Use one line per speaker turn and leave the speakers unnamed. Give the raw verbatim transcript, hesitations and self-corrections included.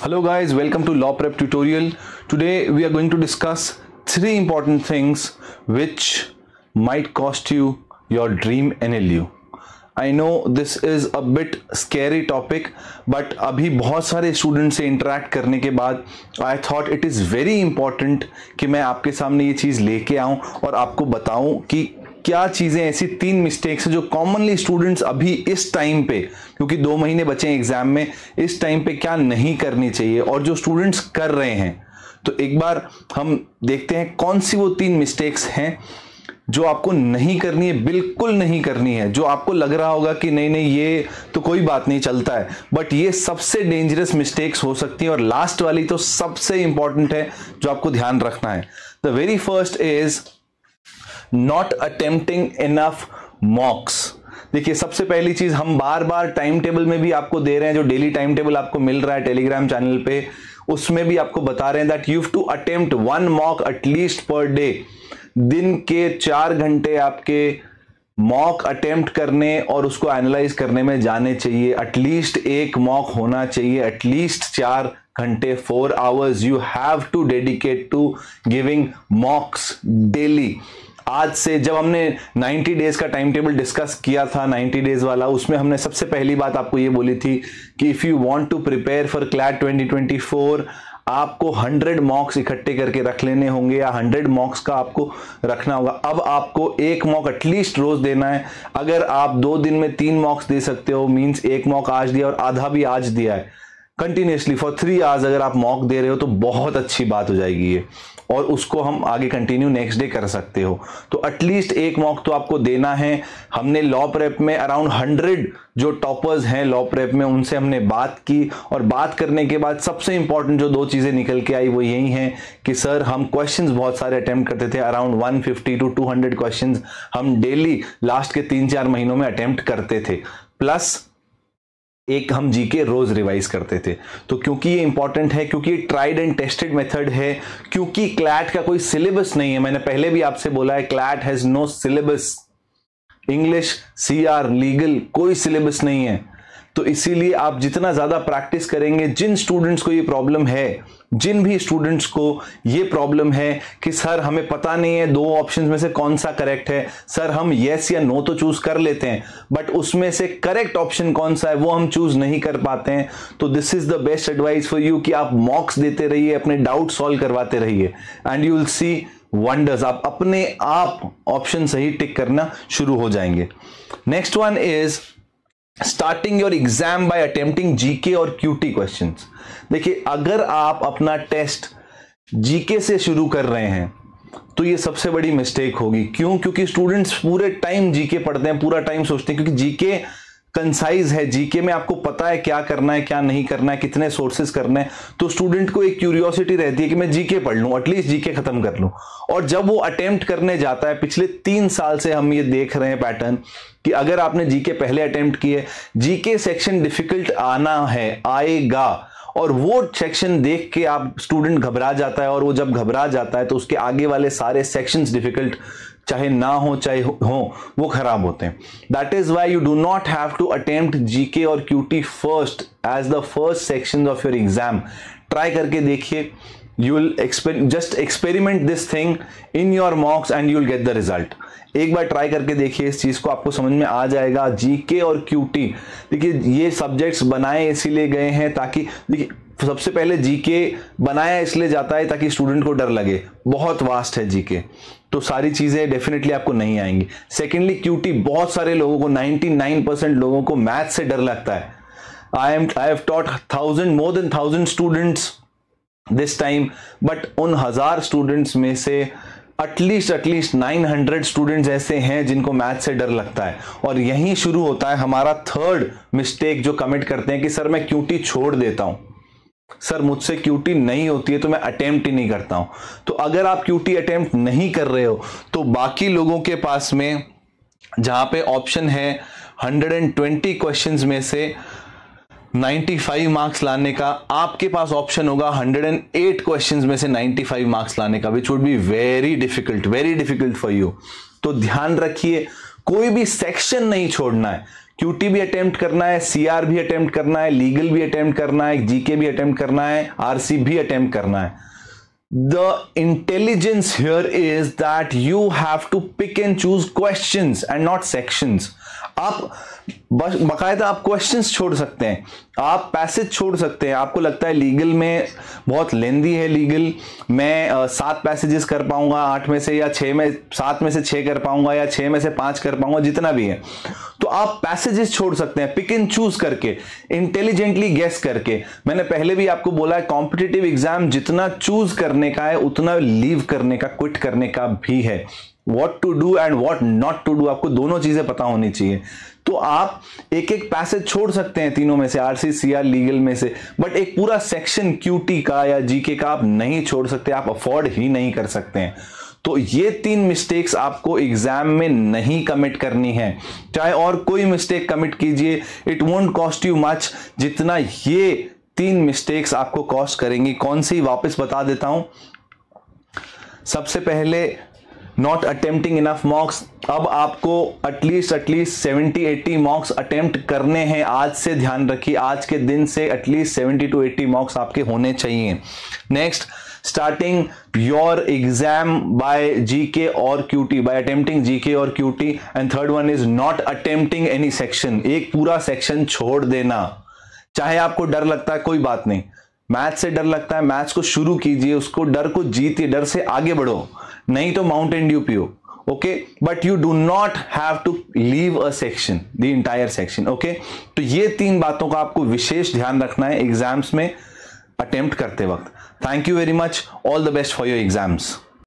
Hello guys, welcome to Law Prep tutorial. Today we are going to discuss three important things which might cost you your dream N L U. I know this is a bit scary topic, but अभी बहुत सारे student से interact करने के बाद I thought it is very important कि मैं आपके सामने ये चीज़ लेके आऊँ और आपको बताऊँ कि क्या चीज़ें ऐसी तीन मिस्टेक्स हैं जो कॉमनली स्टूडेंट्स अभी इस टाइम पे, क्योंकि दो महीने बचे हैं एग्जाम में, इस टाइम पे क्या नहीं करनी चाहिए और जो स्टूडेंट्स कर रहे हैं। तो एक बार हम देखते हैं कौन सी वो तीन मिस्टेक्स हैं जो आपको नहीं करनी है, बिल्कुल नहीं करनी है। जो आपको लग रहा होगा कि नहीं नहीं ये तो कोई बात नहीं, चलता है, बट ये सबसे डेंजरस मिस्टेक्स हो सकती हैं। और लास्ट वाली तो सबसे इंपॉर्टेंट है जो आपको ध्यान रखना है। The very first is not attempting enough mocks. देखिए, सबसे पहली चीज हम बार बार टाइम टेबल में भी आपको दे रहे हैं, जो डेली टाइम टेबल आपको मिल रहा है टेलीग्राम चैनल पे, उसमें भी आपको बता रहे हैं that you have to attempt one mock at least per day. दिन के चार घंटे आपके मॉक अटेम्प्ट करने और उसको एनालाइज करने में जाने चाहिए। एटलीस्ट एक मॉक होना चाहिए, एटलीस्ट चार घंटे, four hours you have to dedicate to giving mocks daily. आज से जब हमने नब्बे डेज का टाइम टेबल डिस्कस किया था, नब्बे डेज वाला, उसमें हमने सबसे पहली बात आपको ये बोली थी कि if you want to prepare for CLAT twenty twenty four आपको हंड्रेड मॉक्स इकट्ठे करके रख लेने होंगे या हंड्रेड मॉक्स का आपको रखना होगा। अब आपको एक मॉक एटलीस्ट रोज देना है। अगर आप दो दिन में तीन मॉक्स दे सकते हो, मींस एक मॉक आज दिया और आधा भी आज दिया है, कंटिन्यूसली फॉर थ्री आवर्स अगर आप मॉक दे रहे हो तो बहुत अच्छी बात हो जाएगी ये, और उसको हम आगे कंटिन्यू नेक्स्ट डे कर सकते हो। तो एटलीस्ट एक मॉक तो आपको देना है। हमने लॉ प्रेप में अराउंड हंड्रेड जो टॉपर्स हैं लॉ प्रेप में, उनसे हमने बात की, और बात करने के बाद सबसे इंपॉर्टेंट जो दो चीज़ें निकल के आई वो यही हैं कि सर हम क्वेश्चंस बहुत सारे अटेम्प्ट करते थे, around one fifty to two hundred questions हम डेली लास्ट के तीन चार महीनों में अटेम्प्ट करते थे, प्लस एक हम जीके रोज रिवाइज करते थे। तो क्योंकि ये इंपॉर्टेंट है, क्योंकि ये ट्राइड एंड टेस्टेड मेथड है, क्योंकि क्लैट का कोई सिलेबस नहीं है, मैंने पहले भी आपसे बोला है CLAT has no syllabus, English, CR, legal कोई सिलेबस नहीं है। तो इसीलिए आप जितना ज्यादा प्रैक्टिस करेंगे, जिन स्टूडेंट्स को ये प्रॉब्लम है, जिन भी स्टूडेंट्स को ये प्रॉब्लम है कि सर हमें पता नहीं है दो ऑप्शंस में से कौन सा करेक्ट है, सर हम यस या नो तो चूज कर लेते हैं बट उसमें से करेक्ट ऑप्शन कौन सा है वो हम चूज नहीं कर पाते हैं, तो this is the best advice for you कि आप मॉक्स देते रहिए, अपने डाउट सॉल्व करवाते रहिए, and you will see wonders. आप अपने आप ऑप्शन सही टिक करना शुरू हो जाएंगे। Next one is starting your exam by attempting GK और क्यूटी क्वेश्चंस। देखिए, अगर आप अपना टेस्ट जीके से शुरू कर रहे हैं तो ये सबसे बड़ी मिस्टेक होगी। क्यों? क्योंकि स्टूडेंट्स पूरे टाइम जीके पढ़ते हैं, पूरा टाइम सोचते हैं, क्योंकि जीके कंसाइज है, जीके में आपको पता है क्या करना है क्या नहीं करना है, कितने सोर्सेज करना है, तो स्टूडेंट को एक क्यूरियोसिटी रहती है कि मैं जीके पढ़ लूं, एटलीस्ट जीके खत्म कर लूं। और जब वो अटेम्प्ट करने जाता है, पिछले तीन साल से हम ये देख रहे हैं पैटर्न कि अगर आपने जीके पहले अटेम्प्ट किए, जीके सेक्शन डिफिकल्ट आना है, आएगा, और वो सेक्शन देख के आप स्टूडेंट घबरा जाता है, और वो जब घबरा जाता है तो उसके आगे वाले सारे सेक्शंस डिफिकल्ट चाहे ना हो चाहे हो वो खराब होते हैं। That is why you do not have to attempt GK और QT first as the first section of your exam. Try करके देखिए, you will just experiment this thing in your mocks and you will get the result. एक बार try करके देखिए, इस चीज को आपको समझ में आ जाएगा। जीके और क्यूटी, देखिए ये सब्जेक्ट्स बनाए इसीलिए गए हैं ताकि, देखिए सबसे पहले जीके बनाया इसलिए जाता है ताकि स्टूडेंट को डर लगे, बहुत वास्ट है जीके, तो सारी चीजें डेफिनेटली आपको नहीं आएंगी। सेकेंडली क्यूटी, बहुत सारे लोगों को, निन्यानवे परसेंट लोगों को मैथ से डर लगता है। I am I have taught thousand more than thousand students this time, but उन हजार स्टूडेंट्स में से at least at least nine hundred students ऐसे हैं जिनको मैथ से डर लगता है। और यहीं शुरू होता है हमारा थर्ड मिस्टेक जो कमिट करते हैं कि सर मैं क्यूटी छोड़ देता हूं, सर मुझसे क्यूटी नहीं होती है तो मैं अटेम्प्ट ही नहीं करता हूं। तो अगर आप क्यूटी अटेम्प्ट नहीं कर रहे हो तो बाकी लोगों के पास में जहां पे ऑप्शन है हंड्रेड ट्वेंटी क्वेश्चंस में से पचानवे मार्क्स लाने का, आपके पास ऑप्शन होगा हंड्रेड एट क्वेश्चंस में से पचानवे मार्क्स लाने का, which would be very difficult, very difficult for you. तो ध्यान रखिए, कोई भी सेक्शन नहीं छोड़ना है, क्यूटी भी अटेम्प्ट करना है, सीआर भी अटेम्प्ट करना है, लीगल भी अटेम्प्ट करना है, जीके भी अटेम्प्ट करना है, आरसी भी अटेम्प्ट करना है. The intelligence here is that you have to pick and choose questions and not sections. आप बस बाकायदा आप क्वेश्चंस छोड़ सकते हैं, आप पैसेज छोड़ सकते हैं. आपको लगता है लीगल में बहुत लेंदी है, लीगल मैं आ, सात पैसेजेस कर पाऊंगा आठ में से, या छः में सात में से छः कर पाऊंगा, या छः में से पाँच कर पाऊंगा, जितना भी है. तो आप पैसेजेस छोड़ सकते हैं, पिक एंड चूज करके, इंटेलिजेंटली गेस करके. मैंने पहले भी आपको बोला है, कॉम्पिटिटिव एग्जाम जितना चूज करने का है उतना लीव करने का, क्विट करने का भी है. What to do and what not to do, आपको दोनों चीजें पता होनी चाहिए. तो आप एक एक पैसेज छोड़ सकते हैं तीनों में से, आरसी, सीआर, लीगल में से, बट एक पूरा सेक्शन क्यूटी का या जीके का आप नहीं छोड़ सकते, आप अफोर्ड ही नहीं कर सकते हैं. तो ये तीन मिस्टेक्स आपको एग्जाम में नहीं कमिट करनी है. चाहे और कोई मिस्टेक कमिट कीजिए, it won't cost you much जितना ये तीन मिस्टेक्स आपको कॉस्ट करेंगी. कौन सी, वापस बता देता हूं. सबसे पहले, नॉट अटेम्प्टिंग इनफ मॉक्स. अब आपको at least at least seventy eighty mocks attempt करने हैं. आज से ध्यान रखिए, आज के दिन से at least seventy two eighty mocks आपके होने चाहिए. Next, starting your exam by GK और क्यूटी, बाय अटेम्प्टिंग जीके और QT. And third one is not attempting any section. एक पूरा सेक्शन छोड़ देना. चाहे आपको डर लगता है, कोई बात नहीं, मैथ से डर लगता है, मैथ्स को शुरू कीजिए, उसको डर को जीतिए, डर से आगे बढ़ो, नहीं तो माउंटेन ड्यू पियो. Okay, but you do not have to leave a section, the entire section. Okay, तो ये तीन बातों का आपको विशेष ध्यान रखना है एग्जाम्स में अटेम्प्ट करते वक्त. Thank you very much. All the best for your exams.